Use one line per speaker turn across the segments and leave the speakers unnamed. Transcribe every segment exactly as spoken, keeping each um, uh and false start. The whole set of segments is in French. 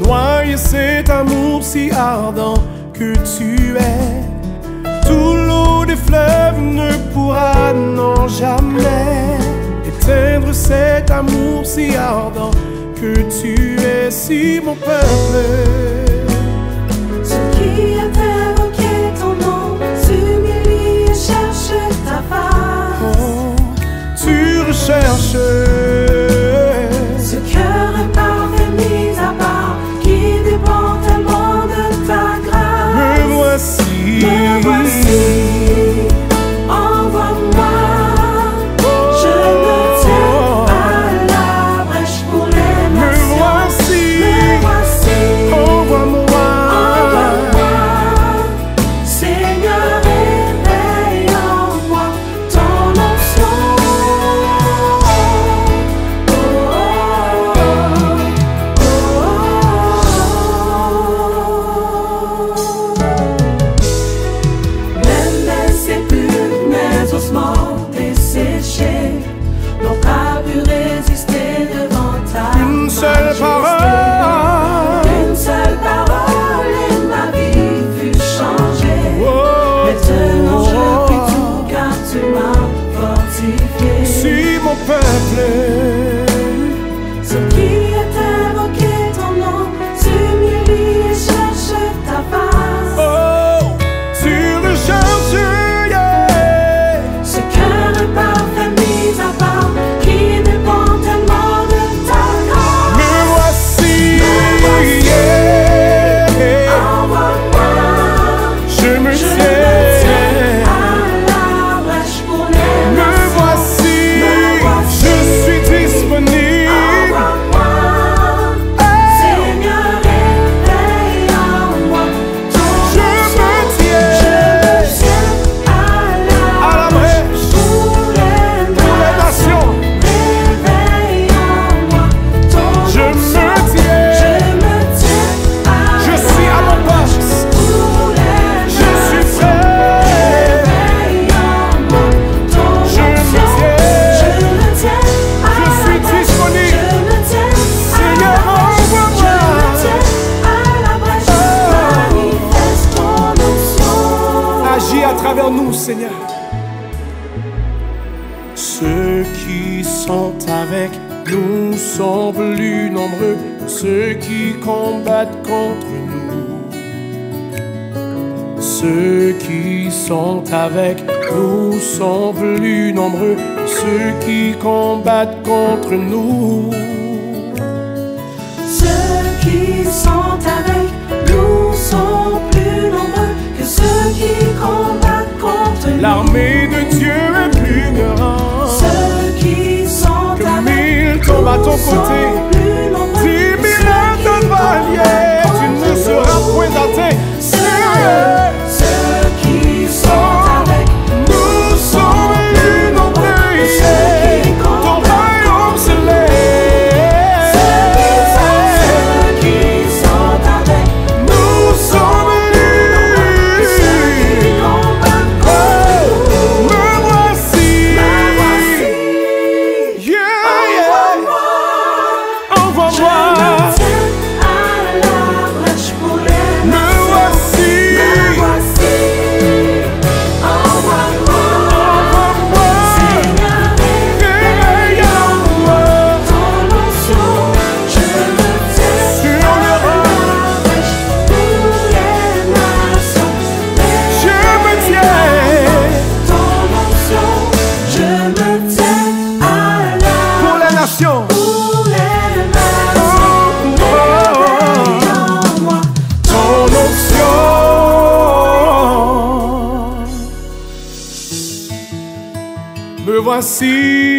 noyer cet amour si ardent que tu es. Tout l'eau des fleuves ne pourra, non jamais, éteindre cet amour si ardent que tu es. Si mon peuple,
ceux qui ont invoqué ton nom s'humilient et cherchent ta face,
oh, tu recherches
ce cœur imparfait mis à part qui dépend tellement de ta grâce.
Me voici,
me voici, envoie-moi. Je me tiens à la brèche pour les nations.
Me voici,
me voici,
envoie-moi.
envoie-moi. Seigneur, éveille en moi ton onction. Oh, oh, oh, oh. Même mes sépulcres, mes ossements desséchés n'ont pas pu résister devant ta
Une seule
majesté.
parole,
Une seule parole et ma vie fut changée.
oh,
Maintenant je
oh,
puis tout car tu m'as fortifié.
si mon peuple,
Ceux qui ont invoqué ton nom s'humilient et cherchent ta face.
oh, tu recherches, yeah.
Ce cœur imparfait mis à part qui dépend tellement de ta grâce.
Me voici,
Me voici,
yeah.
envoie-moi.
Je me
Je me
tiens,
tiens à la brèche pour les
me
nations.
voici,
Me voici,
je suis disponible.
envoie-moi. Seigneur, éveille en moi ton
Je
onction.
me tiens
Je me tiens à
à
la
la
brèche
brèche
pour les
pour les
nations.
nations.
Réveille en moi ton
Je
onction.
me tiens,
Je me tiens à
je suis à mon poste,
pour les
je suis
nations.
prêt.
Réveille en moi ton
Je me
onction.
tiens,
Je me tiens à
je suis
la brèche.
disponible.
Je me tiens à
Seigneur,
la brèche.
envoie-moi.
Je me tiens à la brèche. Manifeste ton onction.
Agis à travers nous, Seigneur. Ceux qui sont avec nous sont plus nombreux que ceux qui combattent contre nous. Ceux qui sont avec nous sont plus nombreux que ceux qui combattent contre nous.
Ceux qui sont avec nous sont plus nombreux que ceux qui combattent contre nous.
L'armée de Dieu est plus grande.
Ceux qui sont
Que
avec
mille tombent à ton
nous sont
côté,
plus nombreux
dix
que
mille
ceux
à
qui
ton valier,
combattent
tu ne
contre
seras
nous.
point atteint.
Ceux, ceux qui sont avec
Nous sommes plus nombreux,
que ceux qui
ton
combattent
royaume se
contre nous.
lève.
Ceux qui sont avec
Nous sommes
que ceux qui
plus.
combattent contre nous.
Me voici,
Me voici,
yeah, yeah.
envoie-moi. Je
Envoie-moi.
me tiens à la brèche pour les
Me
nations.
voici,
Me voici, envoie-moi.
envoie-moi.
Seigneur,
Réveille en moi.
ton onction. Je me tiens
Sur
à
le rang.
la brèche pour les nations.
Je me tiens
Ton onction. Je me tiens à la
pour la nation.
pour les nations. Réveille en moi
Ton onction. Me voici,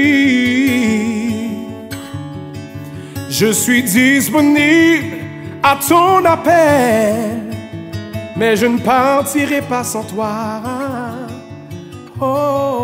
je suis disponible à ton appel, mais je ne partirai pas sans toi. Oh.